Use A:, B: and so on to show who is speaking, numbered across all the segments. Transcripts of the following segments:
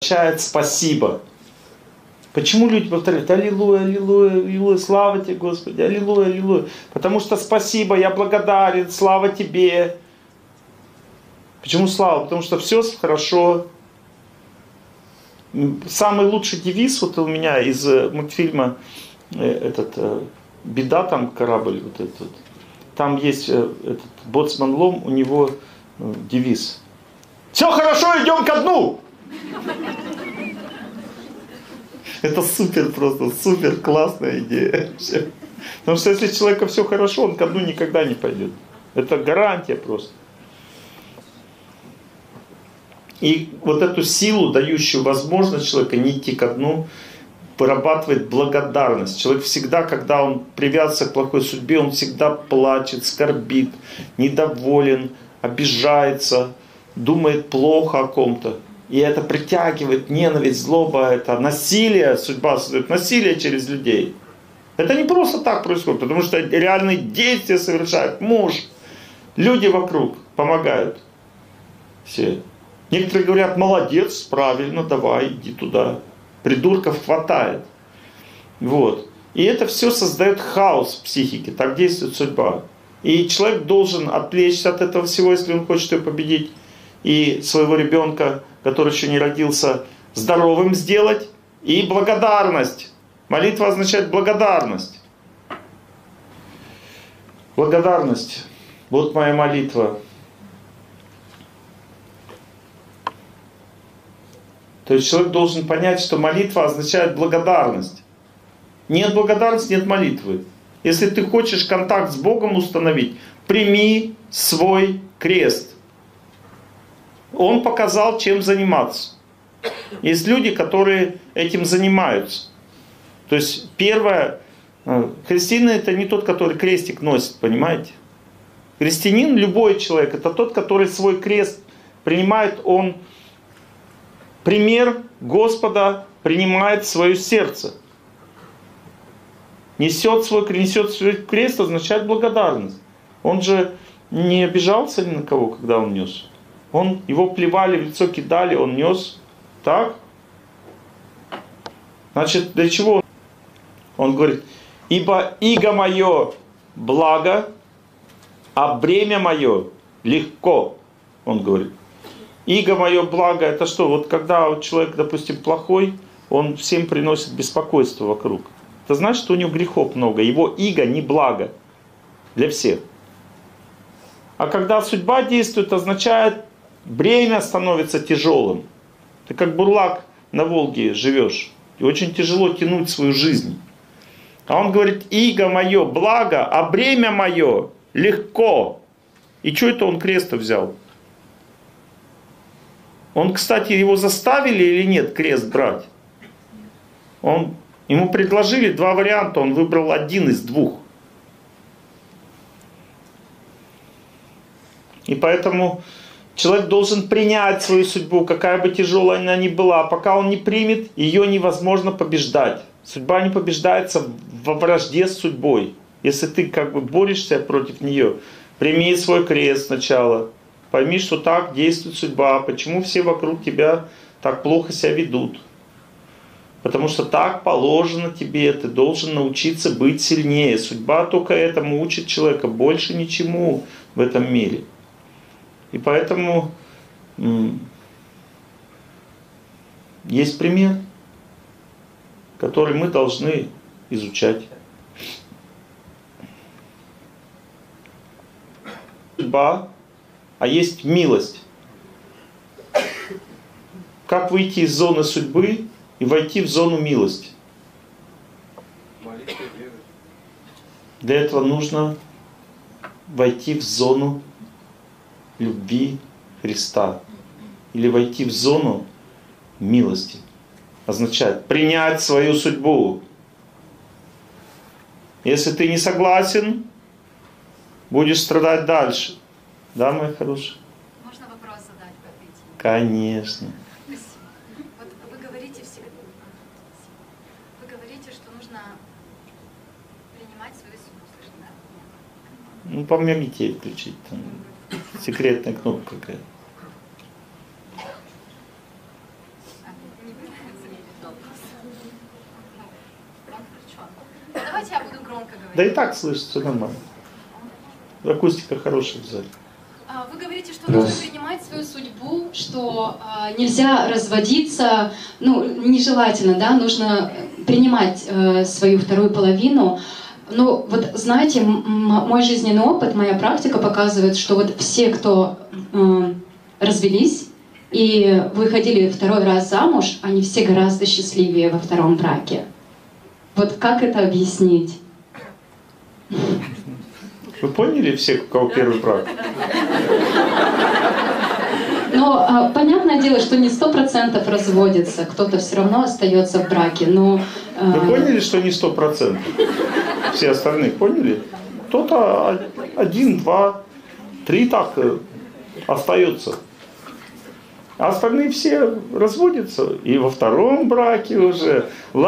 A: означает спасибо. Почему люди повторяют аллилуйя, аллилуйя, аллилуйя, слава тебе, Господи, аллилуйя, аллилуйя? Потому что спасибо, я благодарен, слава тебе. Почему слава? Потому что все хорошо. Самый лучший девиз вот у меня из мультфильма «Беда», там корабль вот этот вот. Там есть этот боцман Лом, у него девиз: «Все хорошо, идем ко дну!» Это супер просто, супер классная идея. Потому что если человека все хорошо, он ко дну никогда не пойдет. Это гарантия просто. И вот эту силу, дающую возможность человека не идти ко дну, вырабатывает благодарность. Человек всегда, когда он привязывается к плохой судьбе, он всегда плачет, скорбит, недоволен, обижается, думает плохо о ком-то. И это притягивает ненависть, злоба, это насилие, судьба создает насилие через людей. Это не просто так происходит, потому что реальные действия совершает муж. Люди вокруг помогают. Все. Некоторые говорят: молодец, правильно, давай, иди туда. Придурков хватает. Вот. И это все создает хаос в психике. Так действует судьба. И человек должен отвлечься от этого всего, если он хочет ее победить. И своего ребенка, который еще не родился, здоровым сделать. И благодарность. Молитва означает благодарность. Благодарность. Вот моя молитва. То есть человек должен понять, что молитва означает благодарность. Нет благодарности, нет молитвы. Если ты хочешь контакт с Богом установить, прими свой крест. Он показал, чем заниматься. Есть люди, которые этим занимаются. То есть первое, христианин — это не тот, который крестик носит, понимаете? Христианин, любой человек, это тот, который свой крест принимает, он пример Господа принимает в свое сердце. Несет свой крест, означает благодарность. Он же не обижался ни на кого, когда он нес. Его плевали, в лицо кидали, он нес. Так? Значит, для чего? Он говорит: ибо иго мое благо, а бремя мое легко. Он говорит. Иго мое благо — это что? Вот когда человек, допустим, плохой, он всем приносит беспокойство вокруг. Это значит, что у него грехов много. Его иго не благо для всех. А когда судьба действует, означает, бремя становится тяжелым. Ты как бурлак на Волге живешь. И очень тяжело тянуть свою жизнь. А он говорит: иго мое благо, а бремя мое легко. И что это он крест взял? Он, кстати, его заставили или нет крест брать? Ему предложили два варианта, он выбрал один из двух. И поэтому человек должен принять свою судьбу, какая бы тяжелая она ни была. Пока он не примет, ее невозможно побеждать. Судьба не побеждается во вражде с судьбой. Если ты как бы борешься против нее, прими свой крест сначала. Пойми, что так действует судьба. Почему все вокруг тебя так плохо себя ведут? Потому что так положено тебе. Ты должен научиться быть сильнее. Судьба только этому учит человека. Больше ничему в этом мире. И поэтому есть пример, который мы должны изучать. Судьба. А есть милость. Как выйти из зоны судьбы и войти в зону милости? Для этого нужно войти в зону любви Христа. Или войти в зону милости. Означает принять свою судьбу. Если ты не согласен, будешь страдать дальше. Да, мои хорошие?
B: Можно вопрос задать по этой теме?
A: Конечно.
B: Спасибо. Вот вы говорите что нужно принимать свою судьбу, слышно, да?
A: Ну, помогите ей включить. Там секретная кнопка какая-то.
B: Давайте я буду громко говорить.
A: Да и так слышится, все нормально. Акустика хорошая в зале.
C: Вы говорите, что нужно принимать свою судьбу, что нельзя разводиться, ну, нежелательно, да, нужно принимать свою вторую половину. Но вот, знаете, мой жизненный опыт, моя практика показывает, что вот все, кто развелись и выходили второй раз замуж, они все гораздо счастливее во втором браке. Вот как это объяснить?
A: Вы поняли все, у кого первый брак?
C: Но понятное дело, что не 100% разводится, кто-то все равно остается в браке, но...
A: Вы поняли, что не 100%? Все остальные поняли? Кто-то 1, 2, 3 так остается. А остальные все разводятся. И во втором браке уже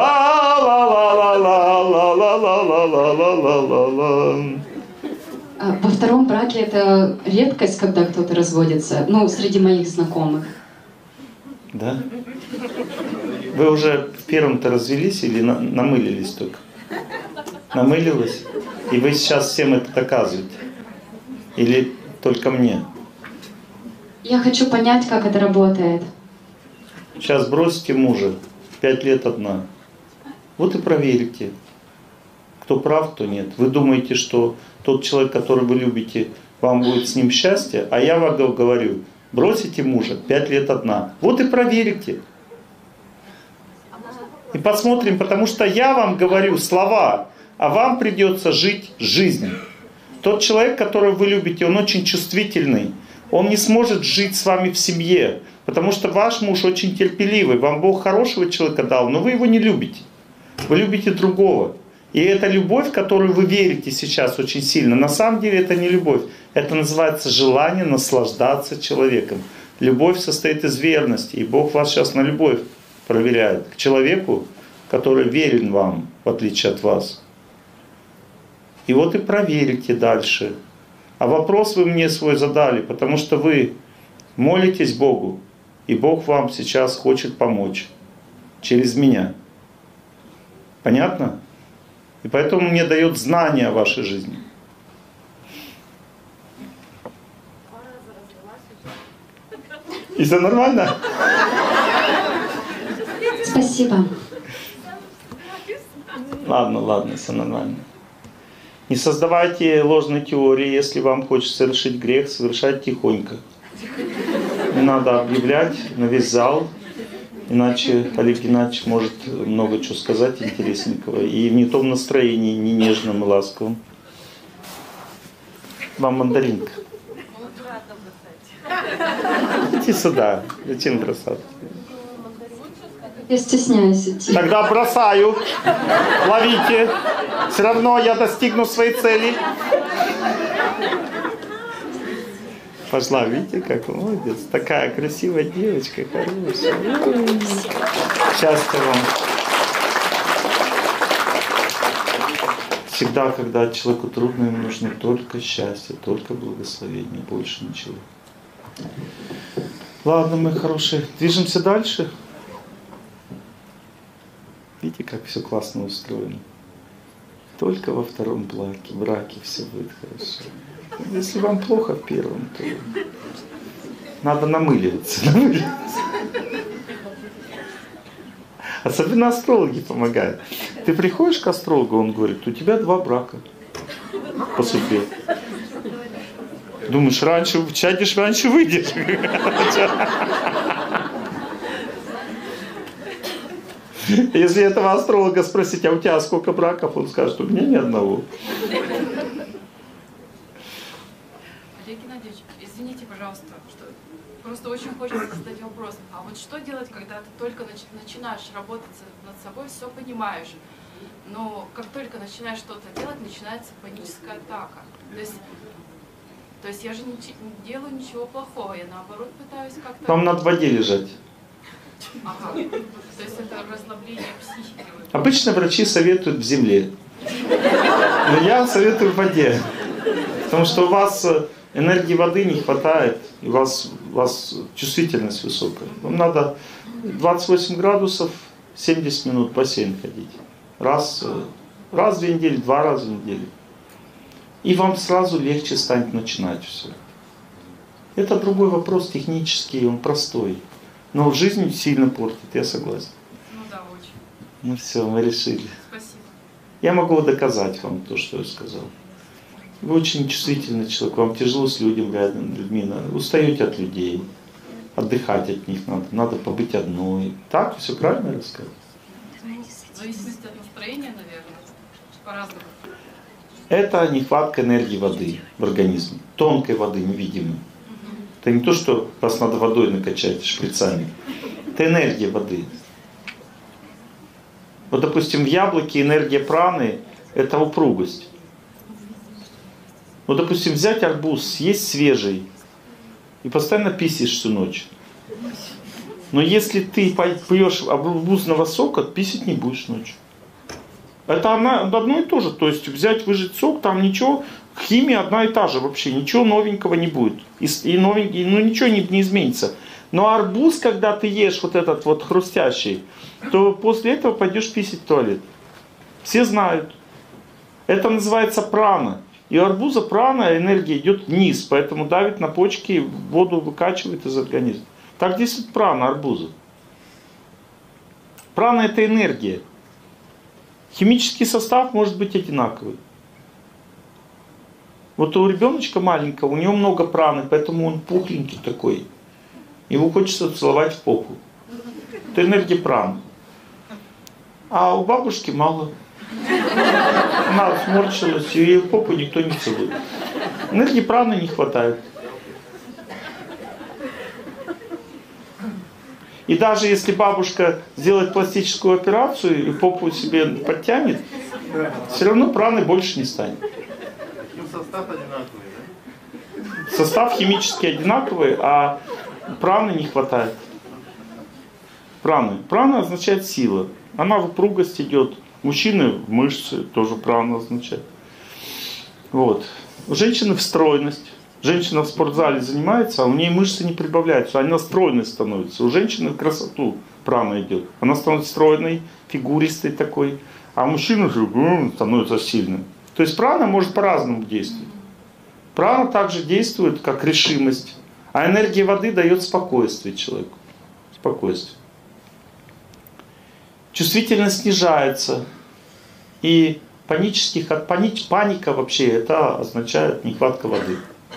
A: ла-ла-ла-ла-ла-ла-ла-ла-ла-ла-ла-ла.
C: Во втором браке это редкость, когда кто-то разводится, ну, среди моих знакомых.
A: Да? Вы уже в первом-то развелись или намылились только? Намылилась? И вы сейчас всем это доказываете? Или только мне?
C: Я хочу понять, как это работает.
A: Сейчас бросите мужа, 5 лет одна. Вот и проверите, кто прав, кто нет. Вы думаете, что тот человек, которого вы любите, вам будет с ним счастье, а я вам говорю, бросите мужа, 5 лет одна. Вот и проверите. И посмотрим, потому что я вам говорю слова, а вам придется жить жизнь. Тот человек, которого вы любите, он очень чувствительный. Он не сможет жить с вами в семье, потому что ваш муж очень терпеливый. Вам Бог хорошего человека дал, но вы его не любите. Вы любите другого. И эта любовь, в которую вы верите сейчас очень сильно, на самом деле это не любовь. Это называется желание наслаждаться человеком. Любовь состоит из верности. И Бог вас сейчас на любовь проверяет. К человеку, который верен вам, в отличие от вас. И вот и проверите дальше. А вопрос вы мне свой задали, потому что вы молитесь Богу. И Бог вам сейчас хочет помочь. Через меня. Понятно? И поэтому мне дает знания о вашей жизни. И все нормально?
C: Спасибо.
A: Ладно, все нормально. Не создавайте ложной теории. Если вам хочется совершить грех, совершать тихонько. Не надо объявлять на весь зал. Иначе Олег Геннадьевич может много чего сказать интересненького. И в не том настроении, не нежном и ласковом. Вам мандаринка. Иди сюда. Зачем бросать?
C: Я стесняюсь идти.
A: Тогда бросаю. Ловите. Все равно я достигну своей цели. Пошла, видите, как молодец. Такая красивая девочка, хорошая. Счастья вам. Всегда, когда человеку трудно, ему нужно только счастье, только благословение, больше ничего. Ладно, мои хорошие, движемся дальше. Видите, как все классно устроено. Только во втором браке все будет хорошо. Если вам плохо в первом, то надо намыливаться. Особенно астрологи помогают. Ты приходишь к астрологу, он говорит, у тебя 2 брака по судьбе. Думаешь, раньше чадишь, раньше выйдешь. Если этого астролога спросить, а у тебя сколько браков, он скажет, у меня ни одного.
D: Олег Геннадьевич, извините, пожалуйста, что просто очень хочется задать вопрос. А вот что делать, когда ты только начинаешь работать над собой, все понимаешь, но как только начинаешь что-то делать, начинается паническая атака. То есть я же не делаю ничего плохого, я наоборот пытаюсь как-то...
A: Вам надо в воде лежать.
D: Ага. То есть это расслабление психики.
A: Обычно врачи советуют в земле. Но я советую в воде. Потому что у вас энергии воды не хватает, и у вас чувствительность высокая. Вам надо 28 градусов 70 минут в бассейн ходить. Раз в 2 недели, 2 раза в неделю. И вам сразу легче станет начинать все. Это другой вопрос, технический, он простой. Но жизнь сильно портит, я согласен.
D: Ну да, очень.
A: Ну все, мы решили.
D: Спасибо.
A: Я могу доказать вам то, что я сказал. Вы очень чувствительный человек, вам тяжело с людьми, устаете от людей, отдыхать от них надо, надо побыть одной. Так, все правильно я рассказал?
D: Ну, в зависимости от настроения, наверное, по-разному.
A: Это нехватка энергии воды в организме, тонкой воды, невидимой. Это не то, что вас надо водой накачать шприцами. Это энергия воды. Вот, допустим, в яблоке энергия праны – это упругость. Вот, допустим, взять арбуз, съесть свежий и постоянно писаешь всю ночь. Но если ты пьешь арбузного сока, писать не будешь ночью. Это одно и то же. То есть взять, выжать сок, там ничего, химия одна и та же вообще, ничего новенького не будет. И новенький, ну ничего не изменится. Но арбуз, когда ты ешь вот этот вот хрустящий, то после этого пойдешь писать в туалет. Все знают. Это называется прана. И у арбуза прана, энергия идет вниз, поэтому давит на почки, воду выкачивает из организма. Так действует прана арбуза. Прана – это энергия. Химический состав может быть одинаковый. Вот у ребеночка маленького, у него много праны, поэтому он пухленький такой. Его хочется целовать в попу. Это энергия праны. А у бабушки мало. Она сморщилась, и в попу никто не целует. Энергии праны не хватает. И даже если бабушка сделает пластическую операцию и попу себе подтянет, все равно праны больше не станет.
E: Состав одинаковый, да?
A: Состав химически одинаковый, а праны не хватает. Праны. Прана означает сила. Она в упругость идет. Мужчины в мышцы, тоже прана означает. Вот. У женщины в стройность. Женщина в спортзале занимается, а у нее мышцы не прибавляются, она стройной становится. У женщины в красоту прана идет. Она становится стройной, фигуристой такой. А мужчина же становится сильным. То есть прана может по-разному действовать. Прана также действует как решимость. А энергия воды дает спокойствие человеку. Спокойствие. Чувствительность снижается. И паника вообще это означает нехватка воды.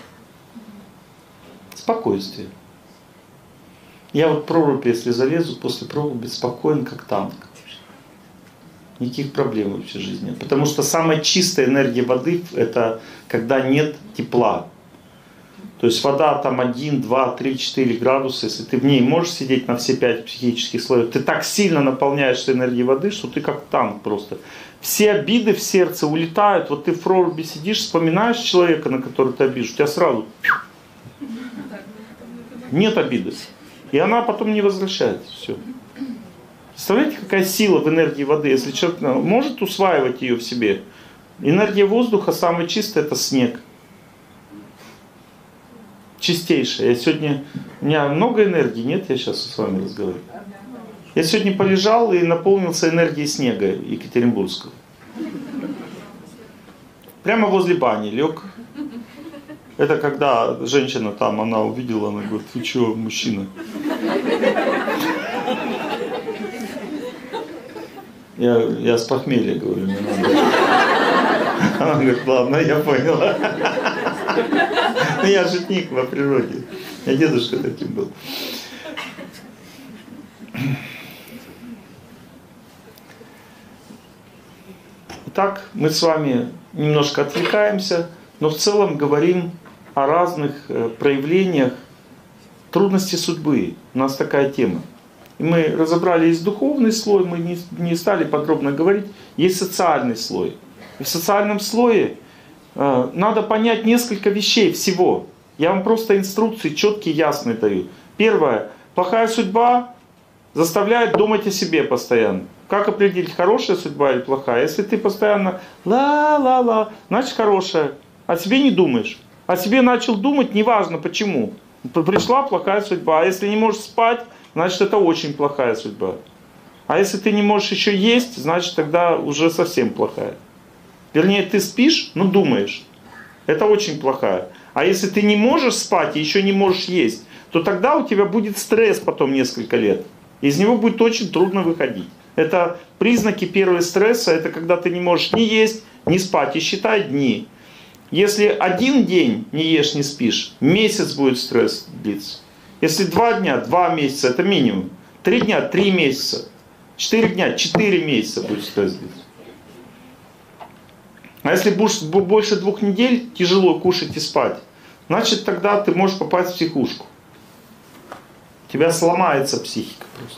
A: Спокойствие. Я вот в прорубь, если залезу, после проруби спокоен, как танк. Никаких проблем вообще в жизни. Потому что самая чистая энергия воды – это когда нет тепла. То есть вода там 1, 2, 3, 4 градуса, если ты в ней можешь сидеть на все 5 психических слоев, ты так сильно наполняешься энергией воды, что ты как танк просто. Все обиды в сердце улетают. Вот ты в проруби сидишь, вспоминаешь человека, на который ты обижен, у тебя сразу нет обиды. И она потом не возвращается. Все. Представляете, какая сила в энергии воды? Если человек может усваивать ее в себе. Энергия воздуха самая чистая – это снег. Чистейшая. У меня много энергии, нет? Я сейчас с вами разговариваю. Я сегодня полежал и наполнился энергией снега екатеринбургского. Прямо возле бани лег. Это когда женщина там, она увидела, она говорит: ты что, мужчина? Я с похмелья говорю, не надо. Она говорит: ладно, я поняла. Ну я шутник по природе. Я дедушка таким был. Итак, мы с вами немножко отвлекаемся, но в целом говорим о разных проявлениях трудностей судьбы. У нас такая тема. И мы разобрали есть духовный слой, мы не стали подробно говорить, есть социальный слой. И в социальном слое надо понять несколько вещей всего. Я вам просто инструкции четкие, ясные даю. Первое. Плохая судьба заставляет думать о себе постоянно. Как определить, хорошая судьба или плохая? Если ты постоянно ла-ла-ла, значит хорошая. О себе не думаешь. О себе начал думать, неважно почему. Пришла плохая судьба. А если не можешь спать, значит это очень плохая судьба. А если ты не можешь еще есть, значит тогда уже совсем плохая. Вернее, ты спишь, но думаешь. Это очень плохая. А если ты не можешь спать и еще не можешь есть, то тогда у тебя будет стресс потом несколько лет. Из него будет очень трудно выходить. Это признаки первого стресса, это когда ты не можешь ни есть, ни спать. И считай дни. Если 1 день не ешь, не спишь, месяц будет стресс длиться. Если 2 дня, 2 месяца, это минимум. 3 дня, 3 месяца. 4 дня, 4 месяца будет стресс длиться. А если будешь больше 2 недель тяжело кушать и спать, значит тогда ты можешь попасть в психушку. У тебя сломается психика просто.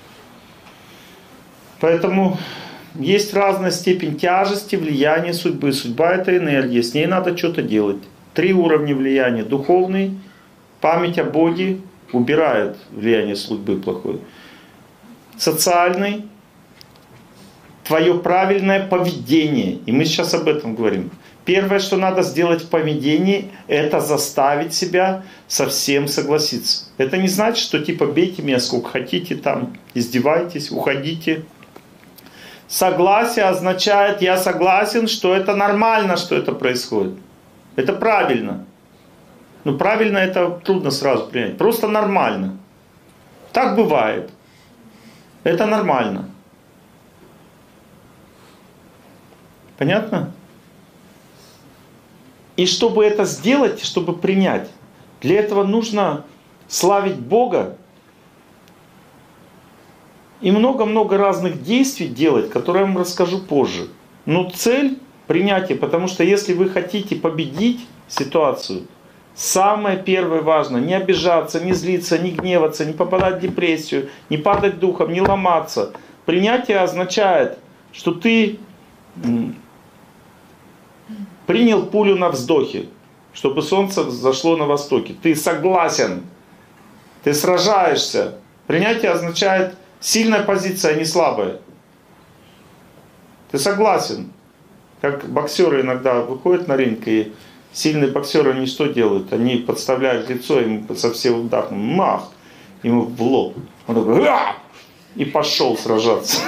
A: Поэтому есть разная степень тяжести, влияния судьбы. Судьба — это энергия, с ней надо что-то делать. 3 уровня влияния. Духовный, память о Боге убирает влияние судьбы плохое. Социальный, твое правильное поведение. И мы сейчас об этом говорим. Первое, что надо сделать в поведении, это заставить себя совсем согласиться. Это не значит, что типа бейте меня сколько хотите, там, издевайтесь, уходите. Согласие означает, я согласен, что это нормально, что это происходит. Это правильно. Но правильно это трудно сразу принять. Просто нормально. Так бывает. Это нормально. Понятно? И чтобы это сделать, чтобы принять, для этого нужно славить Бога и много-много разных действий делать, которые я вам расскажу позже. Но цель — принятие, потому что если вы хотите победить ситуацию, самое первое важное — не обижаться, не злиться, не гневаться, не попадать в депрессию, не падать духом, не ломаться. Принятие означает, что ты принял пулю на вздохе, чтобы солнце зашло на востоке. Ты согласен, ты сражаешься. Принятие означает сильная позиция, а не слабая. Ты согласен. Как боксеры иногда выходят на ринг, и сильные боксеры, они что делают? Они подставляют лицо, ему со всем ударом, мах, ему в лоб. Он такой, «Ах!» и пошел сражаться.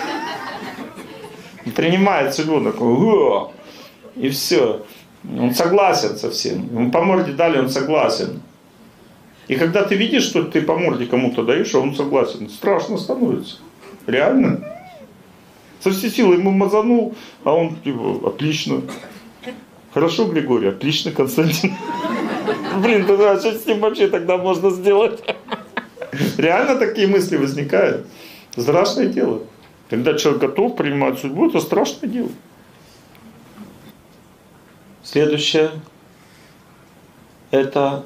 A: Принимает судьбу, такой, «Ах!» и все. Он согласен со всем. Ему по морде дали, он согласен. И когда ты видишь, что ты по морде кому-то даешь, а он согласен, страшно становится. Реально. Со всей силы ему мазанул, а он типа, отлично. Хорошо, Григорий, отлично, Константин. Блин, тогда что с ним вообще тогда можно сделать? Реально такие мысли возникают. Страшное дело. Когда человек готов принимать судьбу, это страшное дело. Следующее — это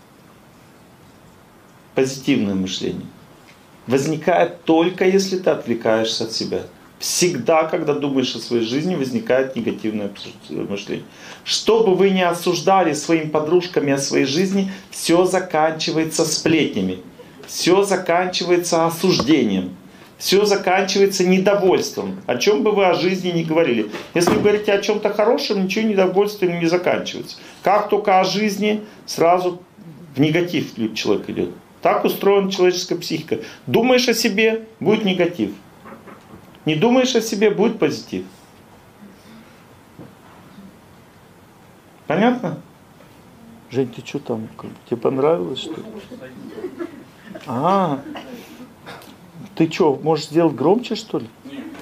A: позитивное мышление. Возникает только если ты отвлекаешься от себя. Всегда, когда думаешь о своей жизни, возникает негативное мышление. Что бы вы ни осуждали своими подружками о своей жизни, все заканчивается сплетнями. Все заканчивается осуждением. Все заканчивается недовольством. О чем бы вы о жизни ни говорили. Если вы говорите о чем-то хорошем, ничего недовольствием не заканчивается. Как только о жизни, сразу в негатив человек идет. Так устроена человеческая психика. Думаешь о себе, будет негатив. Не думаешь о себе, будет позитив. Понятно? Жень, ты что там? Тебе понравилось, что ли? А, ты что, можешь сделать громче, что ли?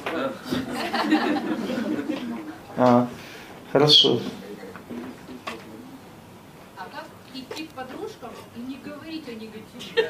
A: А, хорошо.
B: А как идти к подружкам и не говорить о негативе?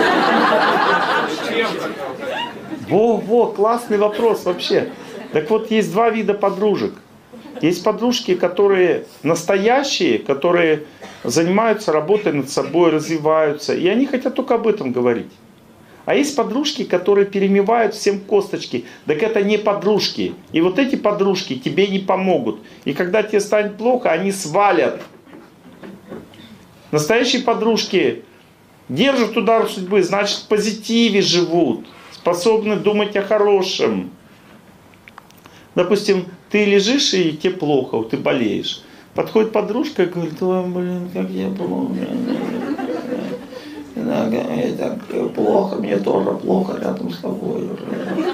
A: Во, классный вопрос вообще. Так вот, есть 2 вида подружек. Есть подружки, которые настоящие, которые занимаются работой над собой, развиваются. И они хотят только об этом говорить. А есть подружки, которые перемывают всем косточки. Так это не подружки. И вот эти подружки тебе не помогут. И когда тебе станет плохо, они свалят. Настоящие подружки держат удар судьбы, значит в позитиве живут. Способны думать о хорошем. Допустим, ты лежишь и тебе плохо, ты болеешь. Подходит подружка и говорит, ой, блин, как я плохо. Мне так плохо, мне тоже плохо рядом с тобой.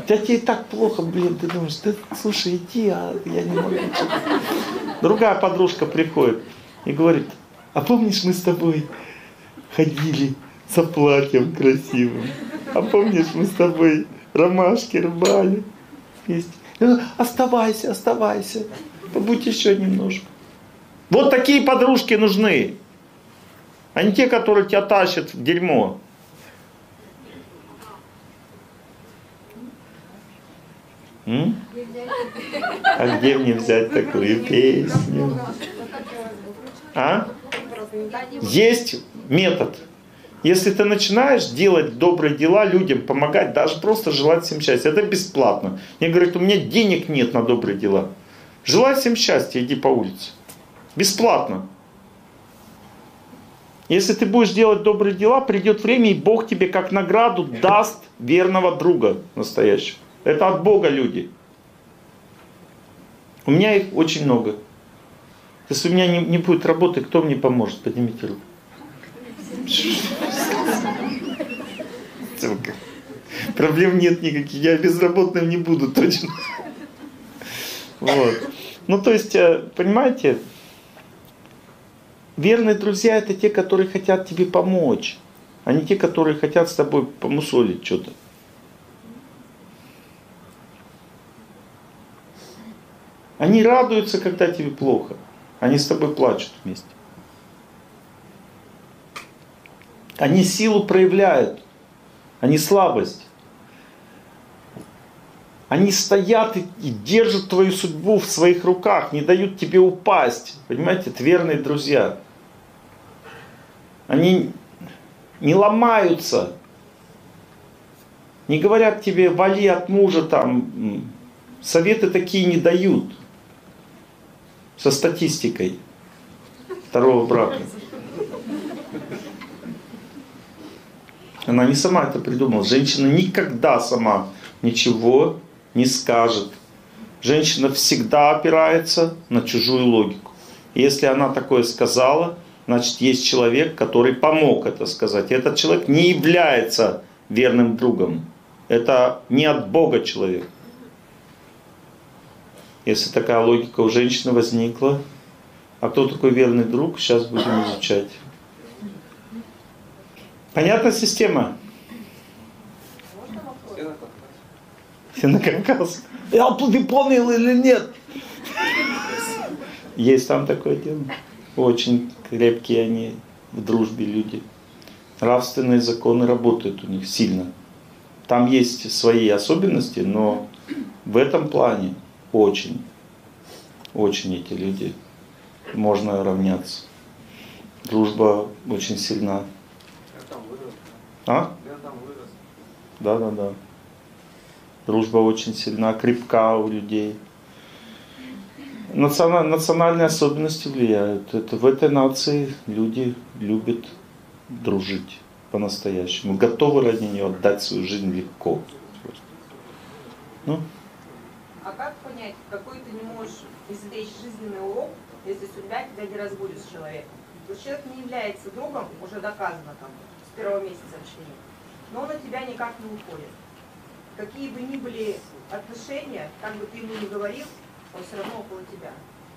A: Да тебе и так плохо, блин, ты думаешь, да слушай, иди, а я не могу. Другая подружка приходит и говорит, а помнишь, мы с тобой ходили за платьем красивым? А помнишь, мы с тобой ромашки рвали вместе? Оставайся, оставайся, побудь еще немножко. Вот такие подружки нужны, а не те, которые тебя тащат в дерьмо. А где мне взять такую песню? А? Есть метод. Если ты начинаешь делать добрые дела людям, помогать, даже просто желать всем счастья, это бесплатно. Мне говорят, у меня денег нет на добрые дела. Желай всем счастья, иди по улице. Бесплатно. Если ты будешь делать добрые дела, придет время, и Бог тебе как награду даст верного друга настоящего. Это от Бога люди. У меня их очень много. Если у меня не будет работы, кто мне поможет? Поднимите руку. Проблем нет никаких. Я безработным не буду точно. Вот. Ну, то есть, понимаете, верные друзья — это те, которые хотят тебе помочь, а не те, которые хотят с тобой помусолить что-то. Они радуются, когда тебе плохо. Они с тобой плачут вместе. Они силу проявляют, а не слабость. Они стоят и держат твою судьбу в своих руках, не дают тебе упасть. Понимаете, это верные друзья. Они не ломаются, не говорят тебе, вали от мужа, там, советы такие не дают. Со статистикой второго брака. Она не сама это придумала. Женщина никогда сама ничего не скажет. Женщина всегда опирается на чужую логику. И если она такое сказала, значит, есть человек, который помог это сказать. И этот человек не является верным другом. Это не от Бога человек. Если такая логика у женщины возникла, а кто такой верный друг, сейчас будем изучать. Понятна система? Все на Кавказ. Ты понял или нет? Есть там такое дело. Очень крепкие они в дружбе люди. Нравственные законы работают у них сильно. Там есть свои особенности, но в этом плане очень эти люди можно равняться. Дружба очень сильна. А? Да. Дружба очень сильна, крепка у людей. Национальные особенности влияют. Это в этой нации люди любят дружить по-настоящему. Готовы ради нее отдать свою жизнь легко. Ну?
F: А как понять, какой ты не можешь извлечь жизненный урок, если судьба тебя не разводит с человеком? То есть человек не является другом, уже доказано там, с первого месяца общения, но он от тебя никак не уходит. Какие бы ни были отношения, как бы ты ему ни говорил, он все равно около тебя.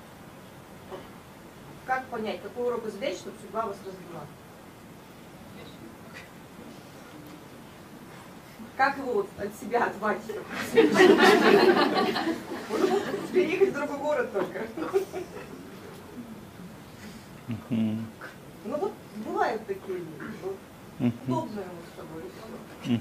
F: Как понять, какой урок извлечь, чтобы судьба вас развела? Как его вот от себя отвадить? Переехать в другой город только. Ну вот бывают такие люди. Удобно ему с тобой.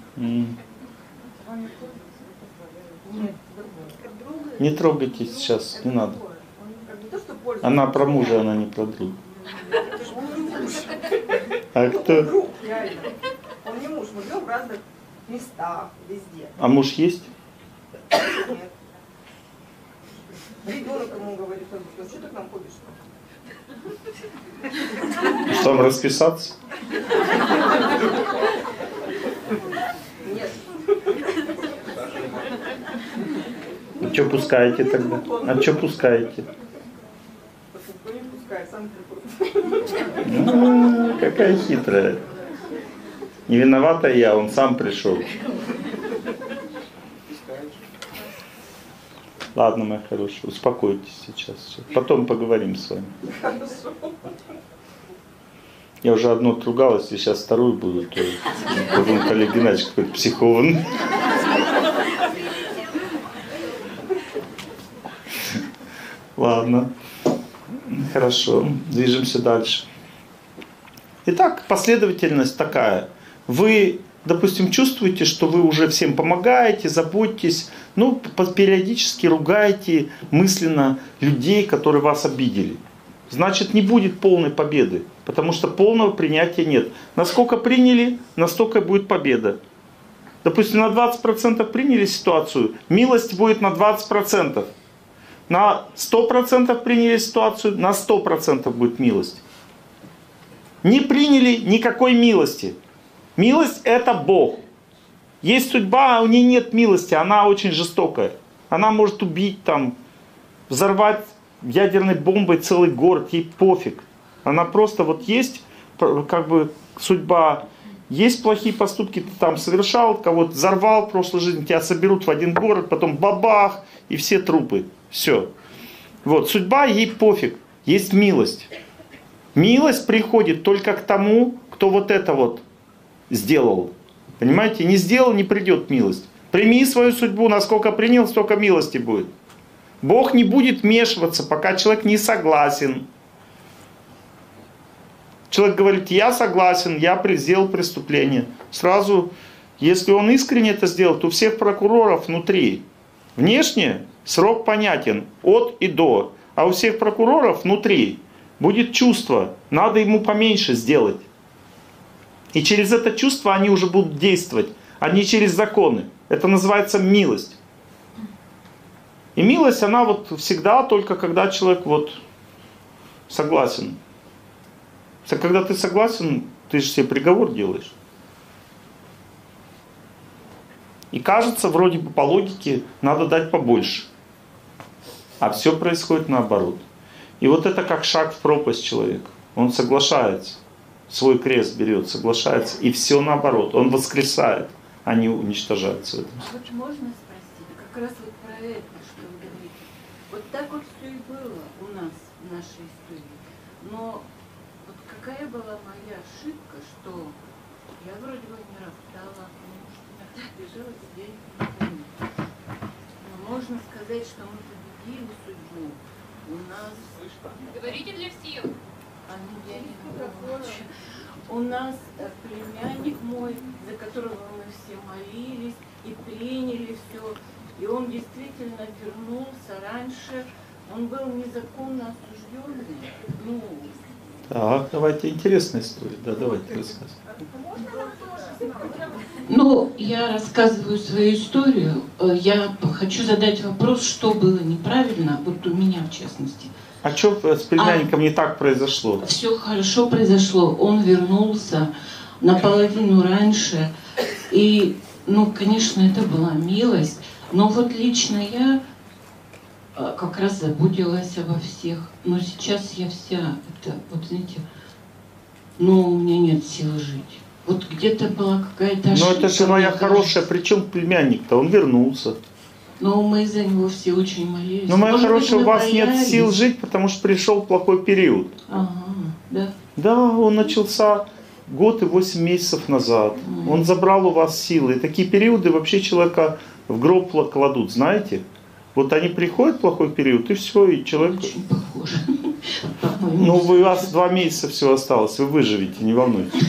F: Нет, другой.
A: Не трогайте сейчас, не надо. Она про мужа, она не про друга. А кто?
F: Друг, реально. Он не муж, мы живем в разных местах, везде.
A: А муж есть?
F: Нет. Ребенок ему говорит, что ты к нам ходишь?
A: Что, вам расписаться?
F: Нет.
A: А что пускаете тогда? А что пускаете?
F: Никто не пускает, сам приходит.
A: Ну, какая хитрая. Не виновата я, он сам пришел. Ладно, моя хорошая, успокойтесь сейчас. Потом поговорим с вами. Я уже одну отругалась, и сейчас вторую буду. То потом Олег Геннадьевич какой-то психованный. Ладно. Хорошо, движемся дальше. Итак, последовательность такая. Вы, допустим, чувствуете, что вы уже всем помогаете, заботитесь, ну, периодически ругаете мысленно людей, которые вас обидели. Значит, не будет полной победы, потому что полного принятия нет. Насколько приняли, настолько будет победа. Допустим, на 20% приняли ситуацию, милость будет на 20%. На 100% приняли ситуацию, на 100% будет милость. Не приняли никакой милости. Милость – это Бог. Есть судьба, а у нее нет милости, она очень жестокая. Она может убить, там, взорвать ядерной бомбой целый город, ей пофиг. Она просто вот есть, как бы, судьба, есть плохие поступки, ты там совершал, кого-то взорвал в прошлой жизни, тебя соберут в один город, потом бабах, и все трупы. Все. Вот, судьба, ей пофиг. Есть милость. Милость приходит только к тому, кто вот это вот сделал. Понимаете? Не сделал, не придет милость. Прими свою судьбу, насколько принял, столько милости будет. Бог не будет вмешиваться, пока человек не согласен. Человек говорит, я согласен, я сделал преступление. Сразу, если он искренне это сделал, то у всех прокуроров внутри. Внешне срок понятен, от и до. А у всех прокуроров внутри будет чувство, надо ему поменьше сделать. И через это чувство они уже будут действовать, а не через законы. Это называется милость. И милость, она вот всегда только когда человек вот согласен. Когда ты согласен, ты же себе приговор делаешь. И кажется, вроде бы по логике, надо дать побольше. А все происходит наоборот. И вот это как шаг в пропасть человека. Он соглашается. Свой крест берет, соглашается. И все наоборот. Он воскресает, а не уничтожается в этом.
G: Вот можно спросить, как раз вот про это, что вы говорите. Вот так вот все и было у нас в нашей истории. Но вот какая была моя ошибка, что я вроде бы не роптала, потому что иногда обижалась, я их не помню. Но можно сказать, что мы победили судьбу. У нас...
B: Говорите для всех.
G: Я не могу. У нас племянник мой, за которого мы все молились и приняли все. И он действительно вернулся раньше. Он был незаконно осужденный. Ну,
A: так, давайте, интересная история. Да, давайте рассказывать.
G: Ну, я рассказываю свою историю. Я хочу задать вопрос, что было неправильно, вот у меня в частности.
A: А что с племянником не так произошло?
G: Все хорошо произошло. Он вернулся наполовину раньше. И, ну, конечно, это была милость. Но вот лично я как раз заботилась обо всех. Но сейчас я вся, это, вот знаете, ну, у меня нет сил жить. Вот где-то была какая-то ошибка.
A: Но это же моя хорошая, при чем племянник-то? Он вернулся.
G: Но мы за него все очень молились.
A: Но, моя хорошая, у вас
G: боялись.
A: нет сил жить, потому что пришел плохой период.
G: Ага, да.
A: Да, он начался год и 8 месяцев назад. Он забрал у вас силы. И такие периоды вообще человека в гроб кладут, знаете? Вот они приходят, плохой период, и все, и человек...
G: Очень похоже.
A: Ну, у вас 2 месяца всего осталось, вы выживете, не волнуйтесь.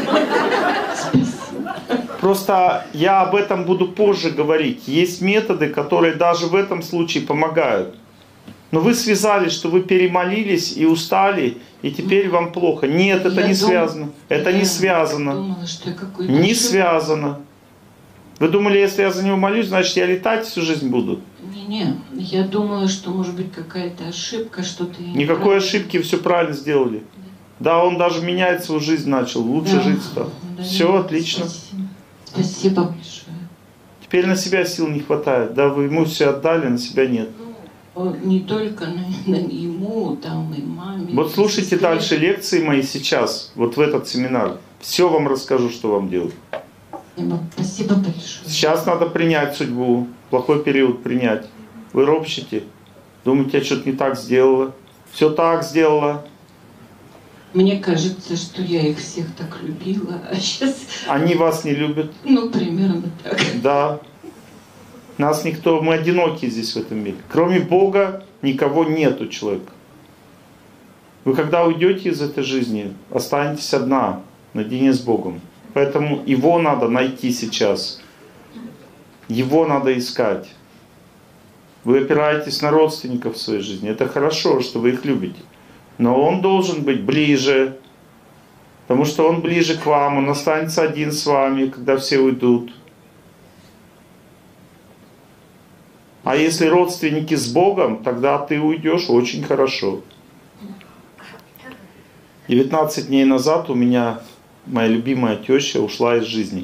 A: Просто я об этом буду позже говорить. Есть методы, которые даже в этом случае помогают. Но вы связали, что вы перемолились и устали, и теперь вам плохо. Нет, это не связано. Это не связано.
G: Думала, что я
A: не связано. Вы думали, если я за него молюсь, значит я летать всю жизнь буду?
G: Не, я думала, что может быть какая-то ошибка, что-то...
A: Никакой ошибки, все правильно сделали. Да, он даже менять свою жизнь начал, лучше жить стал.
G: Да,
A: все, отлично.
G: Спасибо большое.
A: Теперь на себя сил не хватает. Да, вы ему все отдали, на себя нет.
G: Не только на ему, там и маме.
A: Вот слушайте дальше лекции мои сейчас, вот в этот семинар. Все вам расскажу, что вам делать.
G: Спасибо большое.
A: Сейчас надо принять судьбу, плохой период принять. Вы ропщите. Думаете, я что-то не так сделала. Все так сделала.
G: Мне кажется, что я их всех так любила, а сейчас...
A: Они вас не любят.
G: Ну, примерно так.
A: Да. Нас никто... Мы одиноки здесь в этом мире. Кроме Бога никого нет у человека. Вы когда уйдете из этой жизни, останетесь одна, наедине с Богом. Поэтому Его надо найти сейчас. Его надо искать. Вы опираетесь на родственников в своей жизни. Это хорошо, что вы их любите. Но он должен быть ближе. Потому что он ближе к вам. Он останется один с вами, когда все уйдут. А если родственники с Богом, тогда ты уйдешь очень хорошо. 19 дней назад у меня моя любимая теща ушла из жизни.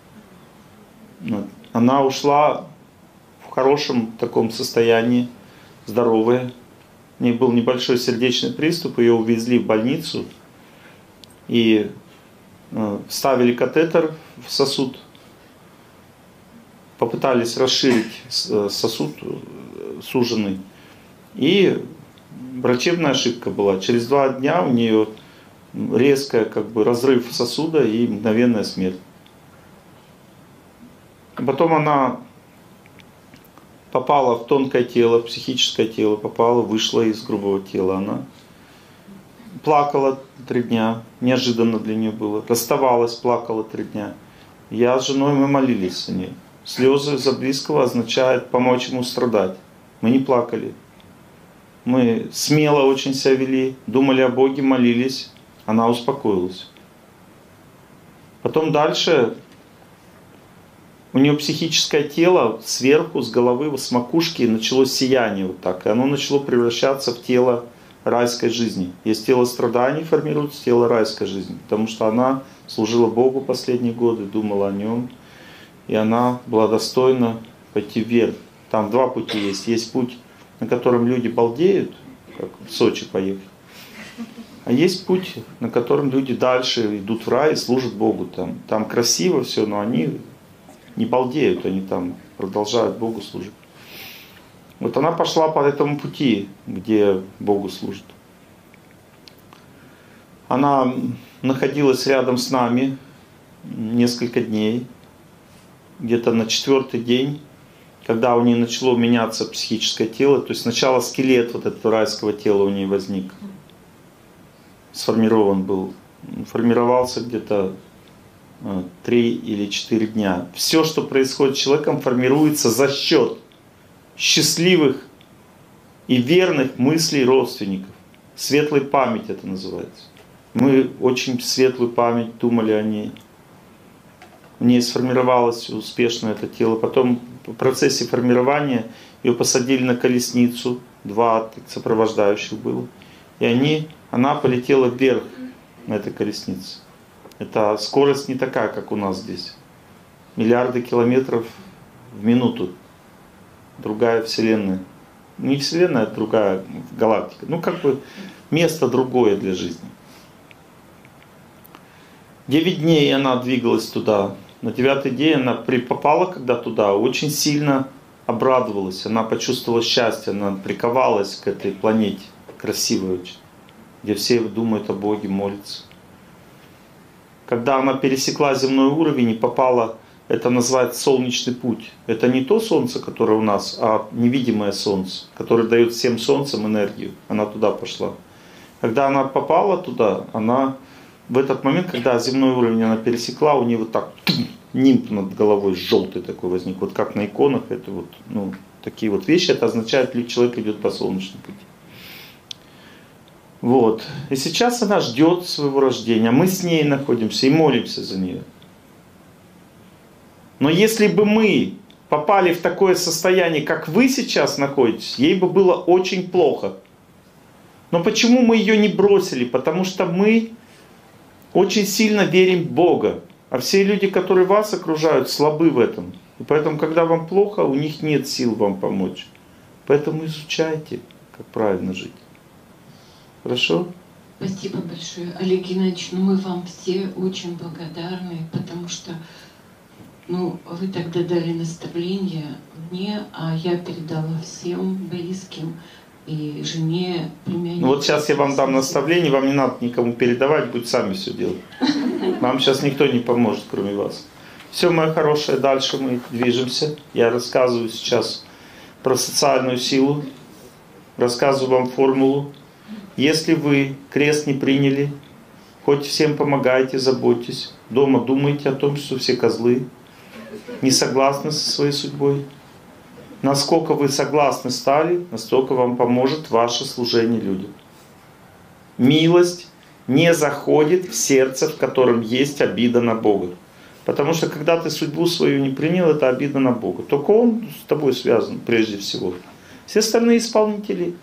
A: Она ушла в хорошем таком состоянии, здоровая. У нее был небольшой сердечный приступ, ее увезли в больницу и вставили катетер в сосуд. Попытались расширить сосуд суженный. И врачебная ошибка была. Через 2 дня у нее резкая разрыв сосуда и мгновенная смерть. Потом она попала в тонкое тело, в психическое тело, вышла из грубого тела. Она плакала 3 дня, неожиданно для нее было. Расставалась, плакала 3 дня. Я с женой, мы молились о ней. Слезы за близкого означают помочь ему страдать. Мы не плакали. Мы смело очень себя вели, думали о Боге, молились. Она успокоилась. Потом дальше у нее психическое тело сверху, с головы, с макушки началось сияние вот так. И оно начало превращаться в тело райской жизни. Есть тело страданий, формируется тело райской жизни. Потому что она служила Богу последние годы, думала о Нем. И она была достойна пойти вверх. Там 2 пути есть. Есть путь, на котором люди балдеют, как в Сочи поехать. А есть путь, на котором люди дальше идут в рай и служат Богу. Там красиво все, но они не балдеют, они там продолжают Богу служить. Вот она пошла по этому пути, где Богу служит. Она находилась рядом с нами несколько дней. Где-то на 4-й день, когда у нее начало меняться психическое тело, то есть сначала скелет вот этого райского тела у нее возник. Сформирован был. Формировался где-то 3 или 4 дня. Все, что происходит с человеком, формируется за счет счастливых и верных мыслей родственников. Светлой память это называется. Мы очень светлую память думали о ней. У нее сформировалось успешно это тело. Потом в процессе формирования ее посадили на колесницу. 2 сопровождающих было. И она полетела вверх на этой колеснице. Это скорость не такая, как у нас здесь. Миллиарды километров в минуту. Другая вселенная. Не вселенная, а другая галактика. Место другое для жизни. 9 дней она двигалась туда. На 9-й день она попала когда туда, очень сильно обрадовалась. Она почувствовала счастье, она приковалась к этой планете, красивой очень, где все думают о Боге, молятся. Когда она пересекла земной уровень и попала, это называется солнечный путь. Это не то солнце, которое у нас, а невидимое солнце, которое дает всем солнцам энергию. Она туда пошла. Когда она попала туда, она в этот момент, когда земной уровень она пересекла, у нее вот так нимб над головой желтый такой возник. Вот как на иконах, это такие вот вещи, это означает, что человек идет по солнечному пути. Вот. И сейчас она ждет своего рождения. Мы с ней находимся и молимся за нее. Но если бы мы попали в такое состояние, как вы сейчас находитесь, ей бы было очень плохо. Но почему мы ее не бросили? Потому что мы очень сильно верим в Бога. А все люди, которые вас окружают, слабы в этом. И поэтому, когда вам плохо, у них нет сил вам помочь. Поэтому изучайте, как правильно жить. Хорошо?
G: Спасибо большое, Олег Геннадьевич. Мы вам все очень благодарны, потому что вы тогда дали наставление мне, а я передала всем близким и жене, племяннице.
A: Ну вот сейчас я вам дам наставление, вам не надо никому передавать, будете сами все делать. Вам сейчас никто не поможет, кроме вас. Все, мое хорошее, дальше мы движемся. Я рассказываю сейчас про социальную силу, рассказываю вам формулу. Если вы крест не приняли, хоть всем помогаете, заботьтесь, дома думайте о том, что все козлы, не согласны со своей судьбой. Насколько вы согласны стали, настолько вам поможет ваше служение людям. Милость не заходит в сердце, в котором есть обида на Бога. Потому что когда ты судьбу свою не принял, это обида на Бога. Только Он с тобой связан прежде всего. Все остальные исполнители.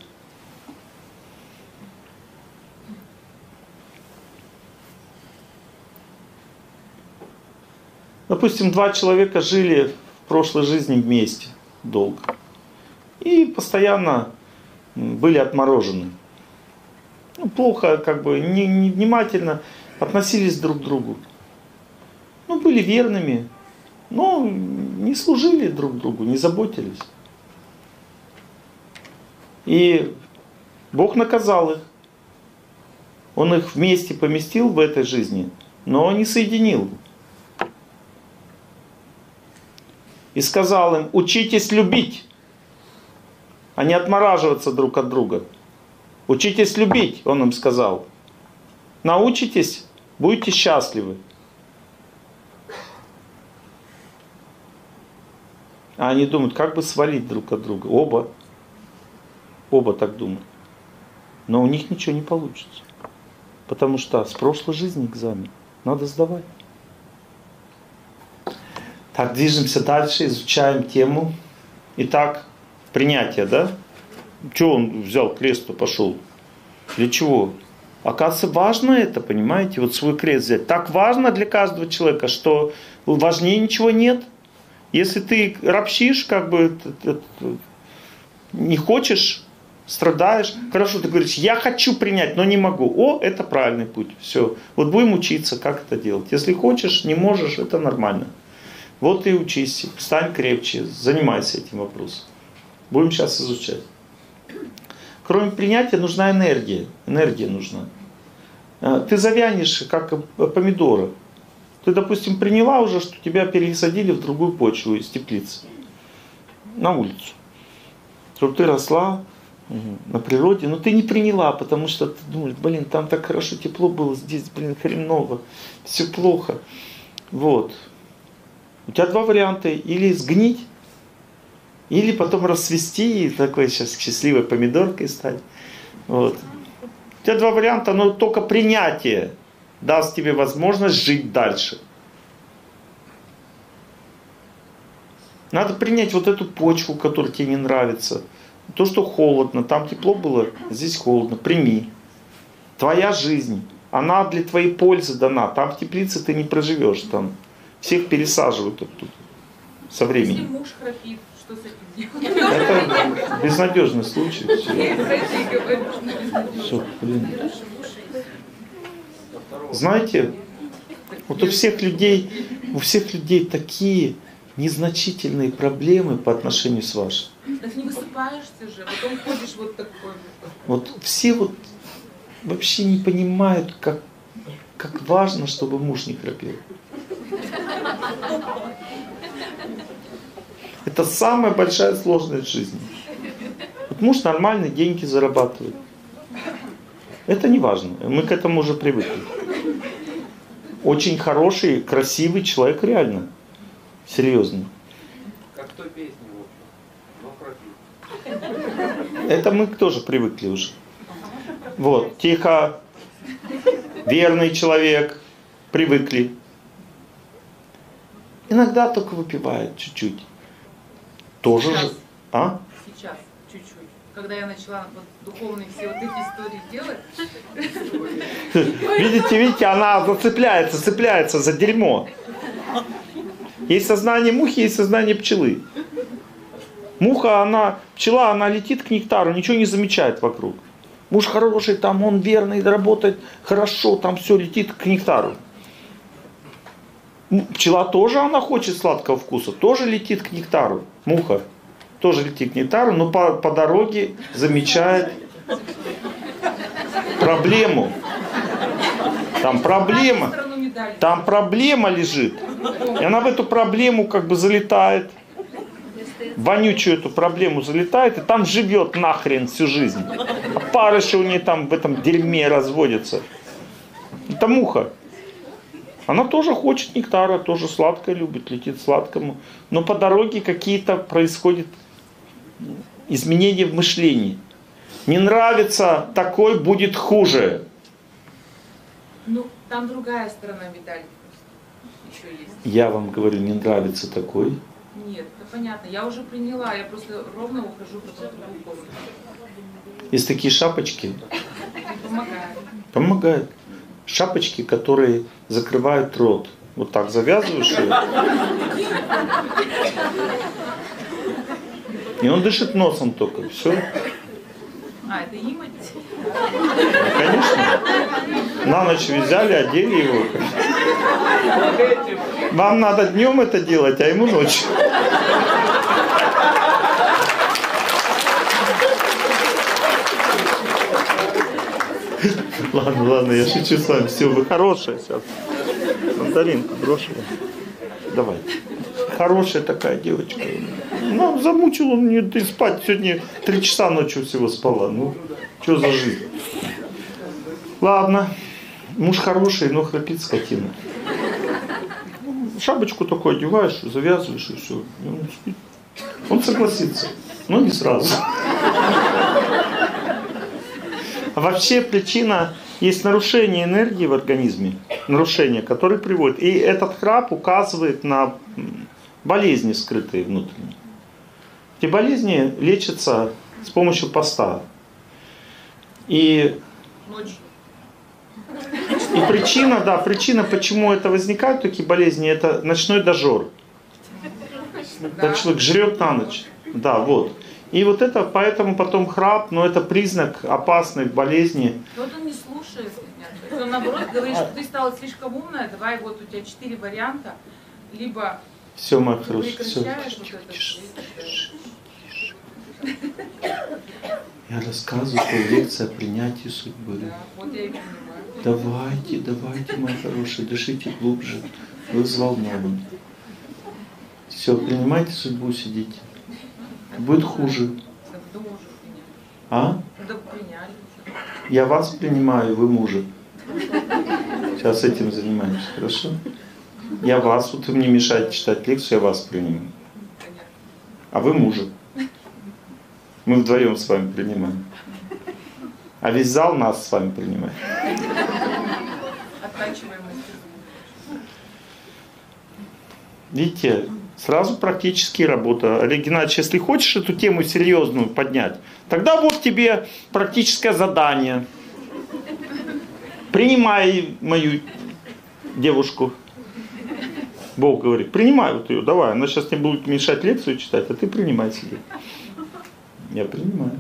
A: Допустим, два человека жили в прошлой жизни вместе долго. И постоянно были отморожены. Ну, плохо, как бы, невнимательно относились друг к другу. Ну, были верными, но не служили друг другу, не заботились. И Бог наказал их. Он их вместе поместил в этой жизни, но не соединил. И сказал им: учитесь любить, а не отмораживаться друг от друга. Учитесь любить, он им сказал. Научитесь, будете счастливы. А они думают, как бы свалить друг от друга. Оба так думают. Но у них ничего не получится. Потому что с прошлой жизни экзамен надо сдавать. Так, движемся дальше, изучаем тему. Итак, принятие, да? Чего он взял крест-то, пошел? Для чего? Оказывается, важно это, понимаете? Вот свой крест взять. Так важно для каждого человека, что важнее ничего нет. Если ты ропщишь, как бы не хочешь, страдаешь. Хорошо, ты говоришь, я хочу принять, но не могу. О, это правильный путь. Все. Вот будем учиться, как это делать. Если хочешь, не можешь, это нормально. Вот и учись, стань крепче, занимайся этим вопросом. Будем сейчас изучать. Кроме принятия нужна энергия. Энергия нужна. Ты завянешь, как помидоры. Ты, допустим, приняла уже, что тебя пересадили в другую почву из теплицы. На улицу. Чтобы ты росла на природе. Но ты не приняла, потому что ты думаешь, блин, там так хорошо, тепло было, здесь, блин, хреново. Все плохо. Вот. У тебя два варианта. Или сгнить, или потом расцвести и такой сейчас счастливой помидоркой стать. Вот. У тебя два варианта, но только принятие даст тебе возможность жить дальше. Надо принять вот эту почву, которая тебе не нравится. То, что холодно, там тепло было, здесь холодно. Прими. Твоя жизнь, она для твоей пользы дана. Там в теплице ты не проживешь. Там всех пересаживают оттуда со временем.
D: Если муж храпит, что с этим делать?
A: Это безнадежный случай. Все, блин. Знаете, вот у всех людей такие незначительные проблемы по отношению с вашим.
D: Так не высыпаешься же, потом ходишь вот такой.
A: Вот все вот вообще не понимают, как важно, чтобы муж не храпел. Это самая большая сложность в жизни. Вот муж нормальные деньги зарабатывает. Это не важно. Мы к этому уже привыкли. Очень хороший, красивый человек реально. Серьезно.
E: Как в той песне, в общем. Но храпит.
A: Это мы тоже привыкли уже. Вот, тихо. Верный человек. Привыкли. Иногда только выпивает чуть-чуть. Тоже
D: Сейчас.
A: же. А?
D: Сейчас, чуть-чуть. Когда я начала вот духовные все вот эти истории делать.
A: Видите, она цепляется за дерьмо. Есть сознание мухи, есть сознание пчелы. Пчела, она летит к нектару, ничего не замечает вокруг. Муж хороший, там он верный, работает хорошо, там все летит к нектару. Пчела тоже, она хочет сладкого вкуса, тоже летит к нектару. Муха тоже летит к нектару, но по дороге замечает проблему. Там проблема. Там проблема лежит. И она в эту проблему как бы залетает. Вонючую эту проблему залетает, и там живет нахрен всю жизнь. А парыши у нее там в этом дерьме разводятся. Это муха. Она тоже хочет нектара, тоже сладкое любит, летит сладкому. Но по дороге какие-то происходят изменения в мышлении. Не нравится такой, будет хуже.
D: Ну, там другая сторона медали еще есть.
A: Я вам говорю, не нравится такой.
D: Нет, это понятно. Я уже приняла, я просто ровно ухожу потом в другую комнату.
A: Есть такие шапочки.
D: Помогает.
A: Помогают. Шапочки, которые закрывают рот. Вот так завязываешь ее. И он дышит носом только. Все.
D: А, это имя?
A: Ну, конечно. На ночь взяли, одели его. Вам надо днем это делать, а ему ночью. Ладно, я шучу с вами. Все, вы хорошая сейчас. Мандаринку брошу. Давай. Хорошая такая девочка. Ну, замучил он мне ты спать. Сегодня 3 часа ночью всего спала. Ну, что за жизнь? Ладно. Муж хороший, но храпит скотина. Шапочку такую одеваешь, завязываешь и все. И он спит. Он согласится. Но не сразу. А вообще причина есть нарушение энергии в организме, нарушение, которое приводит. И этот храп указывает на болезни скрытые внутренние. Эти болезни лечатся с помощью поста. И причина, почему это возникают такие болезни, это ночной дожор. Когда человек жрет на ночь. Да, вот. И вот это, поэтому потом храп, но это признак опасной болезни.
D: Вот он не слушает меня. То есть он наоборот говорит, что ты стала слишком умная, давай вот у тебя 4 варианта. Либо
A: все, моя
D: ты
A: хорошая,
D: прекращаешь
A: все.
D: вот это.
A: Я рассказываю по лекции о принятии судьбы.
D: Да, вот я и понимаю.
A: Давайте, мои хорошие, дышите глубже. Вы взволнованы. Все, принимайте судьбу, сидите. Будет хуже. А? Я вас принимаю, вы мужа. Сейчас этим занимаемся, хорошо? Я вас, вот вы мне мешаете читать лекцию, я вас принимаю. А вы мужа. Мы вдвоем с вами принимаем. А весь зал нас с вами принимает. Видите, сразу практически работа. Олег Геннадьевич, если хочешь эту тему серьезную поднять, тогда вот тебе практическое задание. Принимай мою девушку. Бог говорит, принимай вот ее, давай. Она сейчас не будет мешать лекцию читать, а ты принимай себе. Я принимаю.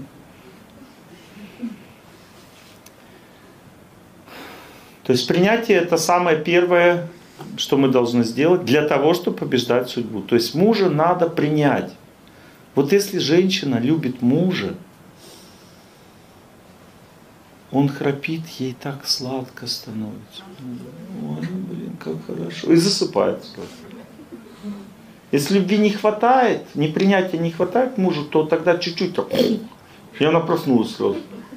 A: То есть принятие это самое первое, что мы должны сделать для того, чтобы побеждать судьбу. То есть мужа надо принять. Вот если женщина любит мужа, он храпит, ей так сладко становится. Ой, блин, как хорошо. И засыпает сразу. Если любви не хватает, непринятия не хватает мужу, то тогда чуть-чуть так, и она проснулась сразу.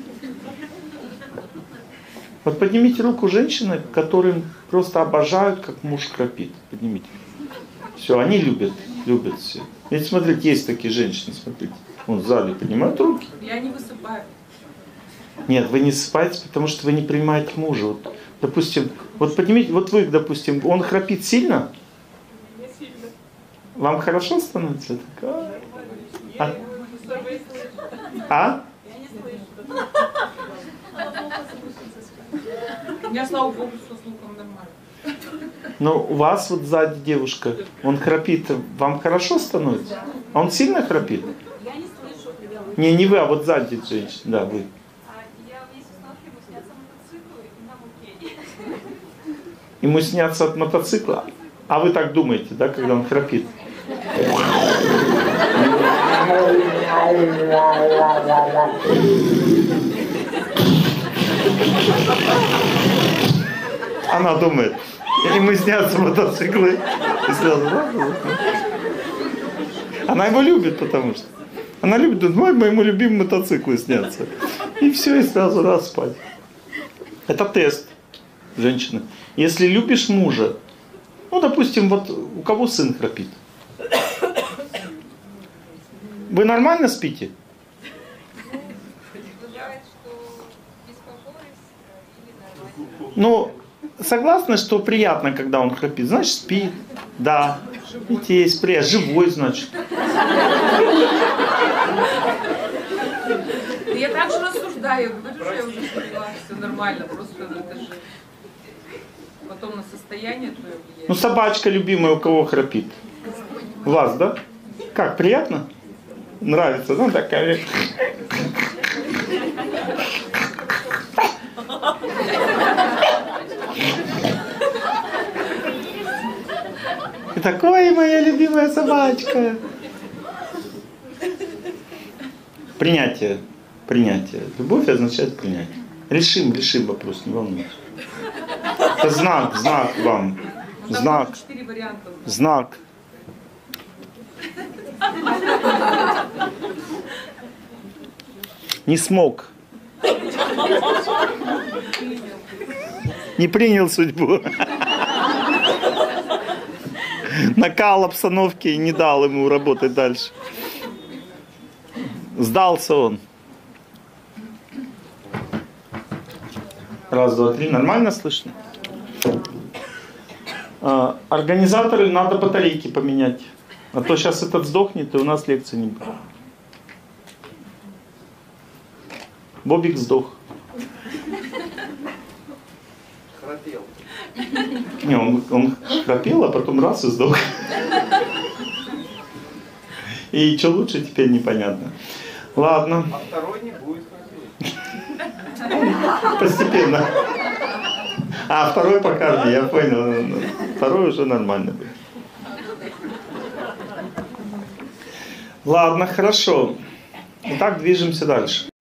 A: Вот поднимите руку женщины, которые просто обожают, как муж храпит. Поднимите. Все, они любят все. Ведь смотрите, есть такие женщины, смотрите. Вон в зале поднимают руки.
D: Я не высыпаю.
A: Нет, вы не засыпаете, потому что вы не принимаете мужа. Вот, допустим, вот поднимите, вот вы, допустим, он храпит сильно?
F: Не сильно.
A: Вам хорошо становится? А?
F: Я не слышу.
D: У меня, слава богу, со слухом нормально.
A: Но у вас вот сзади девушка, он храпит, вам хорошо становится? Он сильно храпит?
F: Я не слышу.
A: Не вы, а вот сзади женщина. Да, вы.
F: Я вместе с ночью ему снятся мотоциклы и на муке.
A: Ему снятся от мотоцикла. А вы так думаете, да, когда он храпит? Она думает, ему снятся мотоциклы. И сразу... Она его любит, потому что... Она любит, думает, моему любимому мотоциклу снятся. И все, и сразу раз спать. Это тест, женщины. Если любишь мужа, ну, допустим, вот у кого сын храпит? Вы нормально спите? Ну, согласны, что приятно, когда он храпит? Значит, спит. Да. Видите, есть приятно. Живой, значит.
H: Я так же рассуждаю, говорю, что я уже поняла, все нормально, просто это же потом на состояние твое влияет.
A: Ну, собачка любимая у кого храпит? У вас, да? Как, приятно? Нравится, ну, такая... И такой, моя любимая собачка. Принятие. Принятие. Любовь означает принятие. Решим вопрос, не волнуйтесь. Это знак вам. Знак.
H: 4 варианта.
A: Знак. Не смог. Не принял судьбу. Накал обстановки не дал ему работать дальше. Сдался он. Раз, два, три. Нормально слышно? Организаторы, надо батарейки поменять. А то сейчас этот сдохнет, и у нас лекции не будет. Бобик сдох.
E: Храпел.
A: Не, он храпел, а потом раз и сдох. И что лучше, теперь непонятно. Ладно.
E: А второй не будет храпеть.
A: Постепенно. А второй по карте, я понял. Второй уже нормально будет. Ладно, хорошо. Итак, движемся дальше.